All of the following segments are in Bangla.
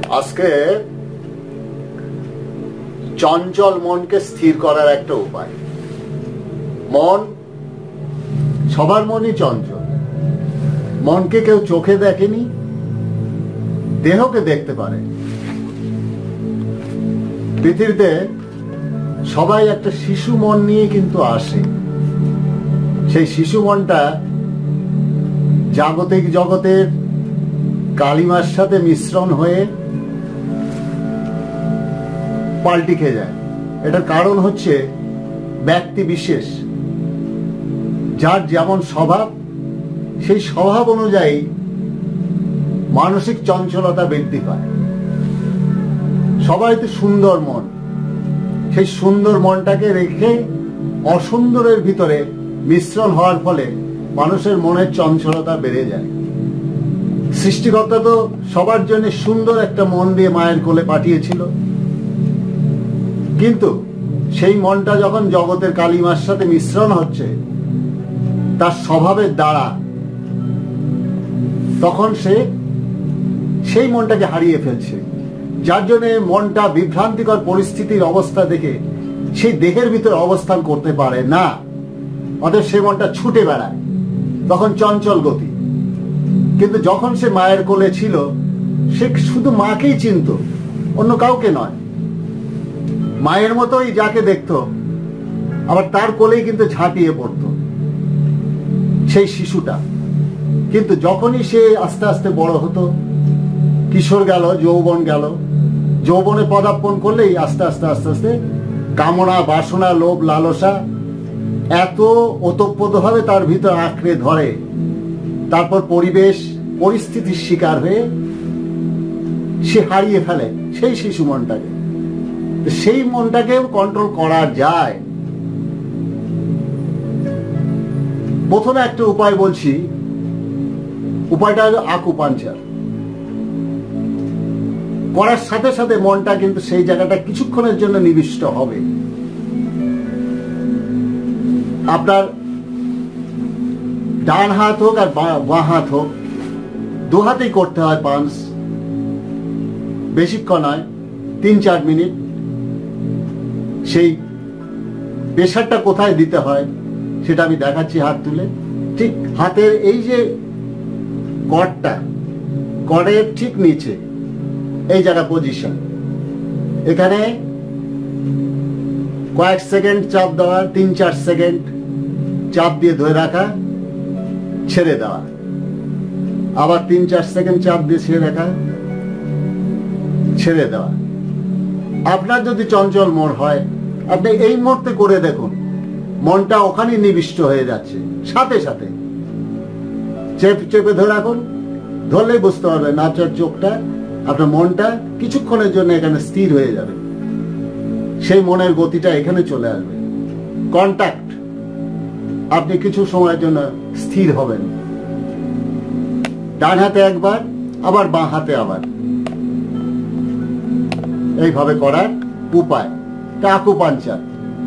আজকে চঞ্চল মনকে স্থির করার একটা উপায়। মন, সবার মনই চঞ্চল। মনকে কেউ চোখে দেখেনি, দেহকে দেখতে পারে। পৃথিবীতে সবাই একটা শিশু মন নিয়ে কিন্তু আসে। সেই শিশু মনটা জাগতিক জগতের কালিমার সাথে মিশ্রণ হয়ে পাল্টি খেয়ে যায়। এটার কারণ হচ্ছে ব্যক্তি বিশেষ, যার যেমন স্বভাব, সেই স্বভাব অনুযায়ী মানসিক চঞ্চলতা বৃদ্ধি পায়। সবাই তো সুন্দর মন, সেই সুন্দর মনটাকে রেখে অসুন্দরের ভিতরে মিশ্রণ হওয়ার ফলে মানুষের মনের চঞ্চলতা বেড়ে যায়। সৃষ্টিকর্তা তো সবার জন্য সুন্দর একটা মন দিয়ে মায়ের কোলে পাঠিয়েছিল, কিন্তু সেই মনটা যখন জগতের কালিমার সাথে মিশ্রণ হচ্ছে তার স্বভাবের দ্বারা, তখন সে সেই মনটাকে হারিয়ে ফেলছে। যার জন্য মনটা বিভ্রান্তিকর পরিস্থিতির অবস্থা দেখে সেই দেহের ভিতরে অবস্থান করতে পারে না। অতএব সে মনটা ছুটে বেড়ায়, তখন চঞ্চল গতি। কিন্তু যখন সে মায়ের কোলে ছিল, সে শুধু মাকেই চিনত, অন্য কাউকে নয়। মায়ের মতোই যাকে দেখত, আবার তার কোলেই কিন্তু ঝাঁপিয়ে পড়ত সেই শিশুটা। কিন্তু যখনই সে আস্তে আস্তে বড় হতো, কিশোর গেল, যৌবন গেল, যৌবনে পদার্পণ করলেই আস্তে আস্তে আস্তে আস্তে কামনা, বাসনা, লোভ, লালসা এত ওতপ্রোতভাবে তার ভিতর আঁকড়ে ধরে, তারপর পরিবেশ পরিস্থিতির শিকার হয়ে সে হারিয়ে ফেলে সেই শিশু মনটাকে। সেই মনটাকে কন্ট্রোল করা যায়। প্রথমে একটা উপায় বলছি, উপায়টা হলো আকুপাঞ্চার। করার সাথে সাথে মনটা কিন্তু সেই জায়গাটা কিছুক্ষণের জন্য নিবিষ্ট হবে। আপনার ডান হাত হোক আর বাঁ হাত হোক, দু হাতেই করতে হয় পাঞ্চ। বেশিক্ষণ নয়, 3-4 মিনিট। সেই প্রেসারটা কোথায় দিতে হয় সেটা আমি দেখাচ্ছি হাত তুলে। ঠিক হাতের এই যে কর্ডটা, কর্ডের ঠিক নিচে এই জায়গা পজিশন, এখানে কয়েক সেকেন্ড চাপ দেওয়া, 3-4 সেকেন্ড চাপ দিয়ে ধরে রাখা, ছেড়ে দেওয়া, আবার 3-4 সেকেন্ড চাপ দিয়ে ছেড়ে রাখা, ছেড়ে দেওয়া। আপনার যদি চঞ্চল মন হয়, আপনি এই মুহূর্তে করে দেখুন, মনটা ওখানে নিবিষ্ট হয়ে যাচ্ছে। সাথে সাথে চেপে ধরে রাখুন, ধরলেই বুঝতে পারবেন আপনার চোখটা, আপনার মনটা কিছুক্ষণের জন্য এখানে স্থির হয়ে যাবে। সেই মনের গতিটা এখানে চলে আসবে। কন্টাক্ট, আপনি কিছু সময়ের জন্য স্থির হবেন। ডান হাতে একবার, আবার বাঁ হাতে আবার, এইভাবে করার উপায় আকুপাঞ্চার।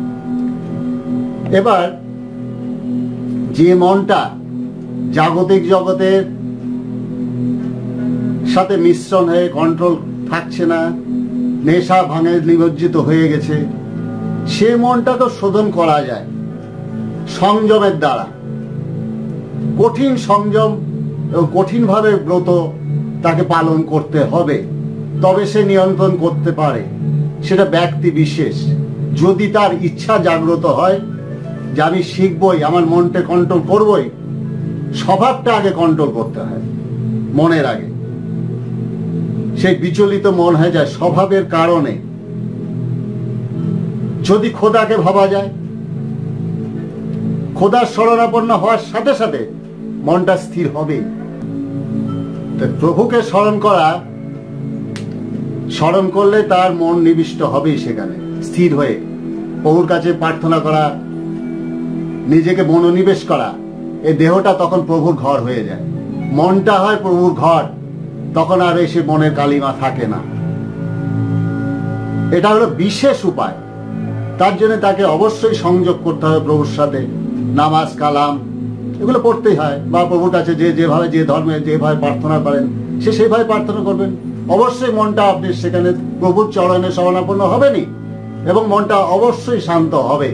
এবার যে মনটা জাগতিক জগতের সাথে মিশ্রণ হয়ে কন্ট্রোল থাকছে না, নেশা ভাঙে নিমজ্জিত হয়ে গেছে, সে মনটাকে শোধন করা যায় সংযমের দ্বারা। কঠিন সংযম এবং কঠিনভাবে ব্রত তাকে পালন করতে হবে, তবে সে নিয়ন্ত্রণ করতে পারে। সেটা ব্যক্তি বিশেষ। যদি তার ইচ্ছা জাগ্রত হয় যে আমি শিখবই, আমার মনটা কন্ট্রোল করবই, স্বভাবটা আগে কন্ট্রোল করতে হয় মনের আগে। সেই বিচলিত মন হয়ে যায় স্বভাবের কারণে। যদি খোদাকে ভাবা যায়, খোদার শরণাপন্ন হওয়ার সাথে সাথে মনটা স্থির হবে। প্রভুকে স্মরণ করলে তার মন নিবিষ্ট হবেই সেখানে স্থির হয়ে। প্রভুর কাছে প্রার্থনা করা, নিজেকে মনোনিবেশ করা, এই দেহটা তখন প্রভুর ঘর হয়ে যায়। মনটা হয় প্রভুর ঘর, তখন আর এসে মনের কালিমা থাকে না। এটা হলো বিশেষ উপায়। তার জন্য তাকে অবশ্যই সংযোগ করতে হবে প্রভুর সাথে। নামাজ, কালাম এগুলো পড়তেই হয়, বা প্রভুর কাছে যে যেভাবে, যে ধর্মে যেভাবে প্রার্থনা করেন সে সেইভাবে প্রার্থনা করবেন। অবশ্যই মনটা আপনি সেখানে প্রভুর চরণে শরণাপন্ন হবেনই এবং মনটা অবশ্যই শান্ত হবে।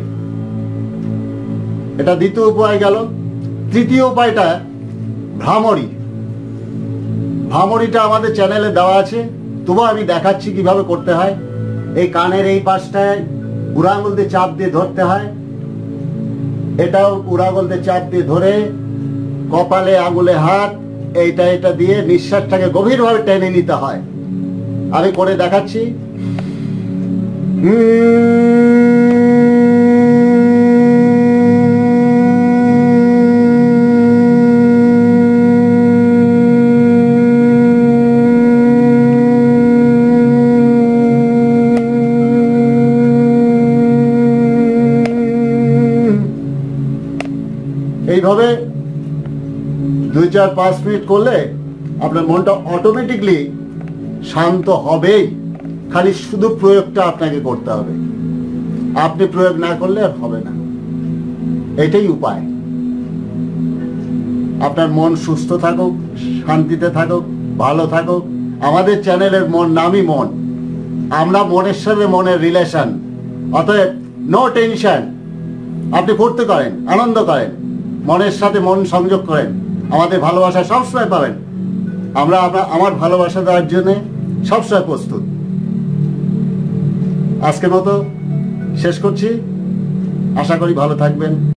এটা দ্বিতীয় উপায় গেল। তৃতীয় উপায়টা ভ্রামরী। ভ্রামরীটা আমাদের চ্যানেলে দেওয়া আছে, তবুও আমি দেখাচ্ছি কিভাবে করতে হয়। এই কানের এই পাশটায় বুড়ো আঙুল দিয়ে চাপ দিয়ে ধরতে হয়, এটাও বুড়ো আঙুল দিয়ে চাপ দিয়ে ধরে কপালে আঙুলে হাত, এটা দিয়ে নিঃশ্বাসটাকে গভীরভাবে টেনে নিতে হয়। আমি করে দেখাচ্ছি। এইভাবে 2-4-5 মিনিট করলে আপনার মনটা অটোমেটিকলি শান্ত হবেই। খালি শুধু প্রয়োগটা আপনাকে করতে হবে, আপনি প্রয়োগ না করলে আর হবে না। এটাই উপায়। আপনার মন সুস্থ থাকুক, শান্তিতে থাকুক, ভালো থাকুক। আমাদের চ্যানেলের নামই মন। আমরা মনের সাথে মনের রিলেশন, অতএব নো টেনশন। আপনি ফুর্তি করেন, আনন্দ করেন, মনের সাথে মন সংযোগ করেন, আমাদের ভালোবাসা সবসময় পাবেন। আমরা আমার ভালোবাসা দেওয়ার জন্য সবসময় প্রস্তুত। আজকের মতো শেষ করছি। আশা করি ভালো থাকবেন।